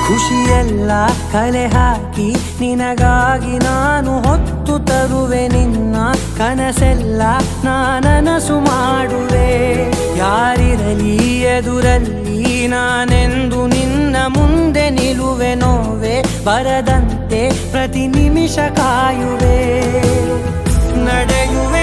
ಖುಷಿಯೆಲ್ಲ ಕಲೆ ಹಾಕಿ ನಿನಗಾಗಿ ನಾನು ಹೊತ್ತು ತರುವೆ ನಿನ್ನ ಕನಸೆಲ್ಲ ನಾನನಸು ಮಾಡುವೆ ಯಾರಿರಲಿ ಎದುರಲ್ಲಿ ನಾನೆಂದು ನಿನ್ನ ಮುಂದೆ ನಿಲ್ಲುವೆ ನೋವೆ ಬರದಂತೆ ಪ್ರತಿ ನಿಮಿಷ ಕಾಯುವೆ ನಡೆಯುವೆ